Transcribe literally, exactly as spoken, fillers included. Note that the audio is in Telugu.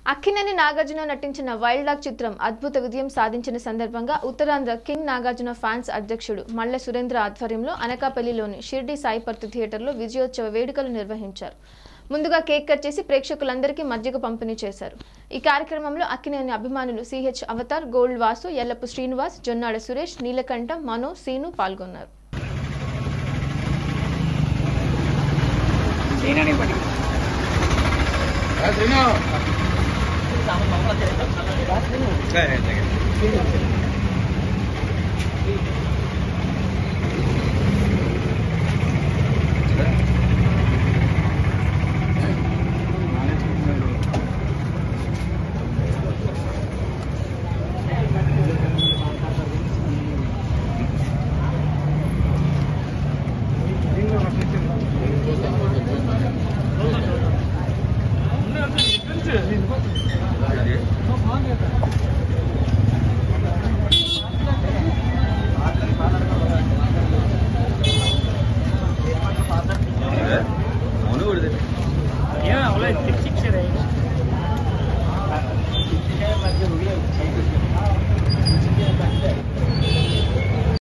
అక్కినేని నాగార్జున నటించిన వైల్డ్ డాగ్ చిత్రం అద్భుత విజయం సాధించిన సందర్భంగా ఉత్తరాంధ్ర కింగ్ నాగార్జున ఫ్యాన్స్ అధ్యక్షుడు మల్ల సురేంద్ర ఆధ్వర్యంలో అనకాపల్లిలోని షిర్డీ సాయి పర్తి థియేటర్లో విజయోత్సవ వేడుకలు నిర్వహించారు. ముందుగా కేక్ కట్ చేసి ప్రేక్షకులందరికీ మజ్జిగ పంపిణీ చేశారు. ఈ కార్యక్రమంలో అక్కినేని అభిమానులు సిహెచ్ అవతార్, గోల్డ్ వాసు, ఎల్లపు శ్రీనివాస్, జొన్నాడ సురేష్, నీలకంఠ, మనో, సీను పాల్గొన్నారు. Yeah, all right, six six